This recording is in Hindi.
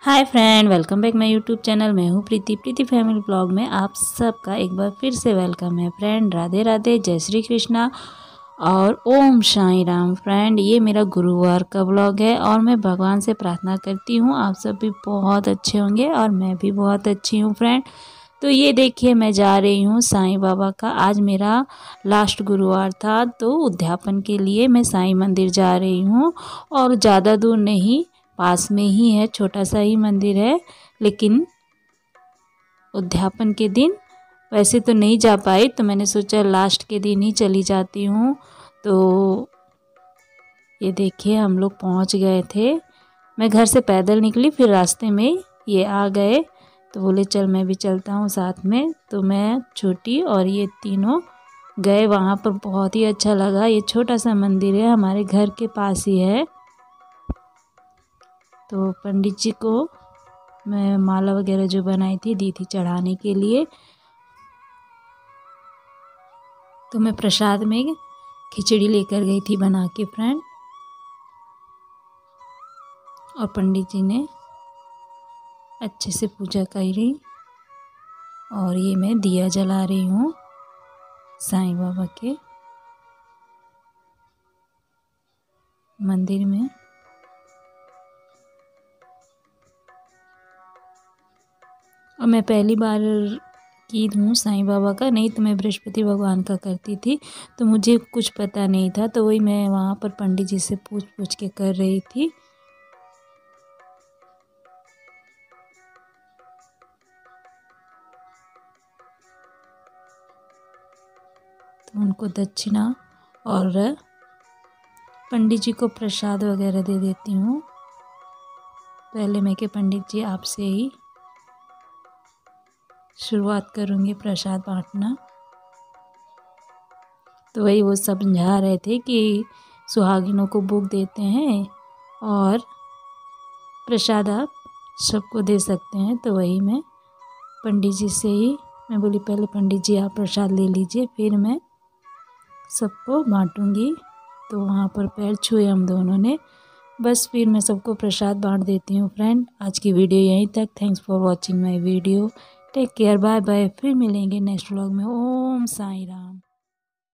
Hi friend, welcome back my YouTube channel. मैं हूँ प्रीति फैमिली ब्लॉग में आप सबका एक बार फिर से वेलकम है। फ्रेंड राधे राधे, जय श्री कृष्णा और ओम साई राम। फ्रेंड ये मेरा गुरुवार का ब्लॉग है और मैं भगवान से प्रार्थना करती हूँ आप सब भी बहुत अच्छे होंगे और मैं भी बहुत अच्छी हूँ। फ्रेंड तो ये देखिए मैं जा रही हूँ साईं बाबा का, आज मेरा लास्ट गुरुवार था तो उद्यापन के लिए मैं साईं मंदिर जा रही हूँ। और ज़्यादा दूर नहीं, पास में ही है, छोटा सा ही मंदिर है। लेकिन उद्यापन के दिन वैसे तो नहीं जा पाई तो मैंने सोचा लास्ट के दिन ही चली जाती हूँ। तो ये देखिए हम लोग पहुँच गए थे। मैं घर से पैदल निकली, फिर रास्ते में ये आ गए तो बोले चल मैं भी चलता हूँ साथ में। तो मैं, छोटी और ये तीनों गए वहाँ पर। बहुत ही अच्छा लगा। ये छोटा सा मंदिर है, हमारे घर के पास ही है। तो पंडित जी को मैं माला वगैरह जो बनाई थी दी थी चढ़ाने के लिए। तो मैं प्रसाद में खिचड़ी लेकर गई थी बना के फ्रेंड। और पंडित जी ने अच्छे से पूजा करी और ये मैं दिया जला रही हूँ साईं बाबा के मंदिर में। और मैं पहली बार की हूँ साईं बाबा का, नहीं तो मैं बृहस्पति भगवान का करती थी तो मुझे कुछ पता नहीं था। तो वही मैं वहाँ पर पंडित जी से पूछ के कर रही थी। तो उनको दक्षिणा और पंडित जी को प्रसाद वगैरह दे देती हूँ। पहले मैं के पंडित जी आपसे ही शुरुआत करूँगी प्रसाद बांटना। तो वही वो समझा रहे थे कि सुहागिनों को भोग देते हैं और प्रसाद आप सबको दे सकते हैं। तो वही मैं पंडित जी से ही मैं बोली पहले पंडित जी आप प्रसाद ले लीजिए फिर मैं सबको बांटूंगी। तो वहाँ पर पैर छुए हम दोनों ने, बस फिर मैं सबको प्रसाद बांट देती हूँ। फ्रेंड आज की वीडियो यहीं तक। Thanks for watching my video. Take care, bye bye. फिर मिलेंगे नेक्स्ट व्लॉग में। ओम साईं राम।